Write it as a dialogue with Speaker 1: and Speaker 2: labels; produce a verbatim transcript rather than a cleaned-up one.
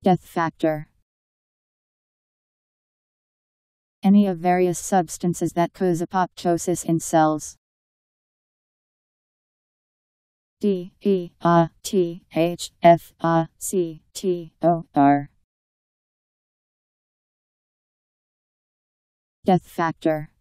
Speaker 1: Death factor. Any of various substances that cause apoptosis in cells. D E A T H F A C T O R. Death factor.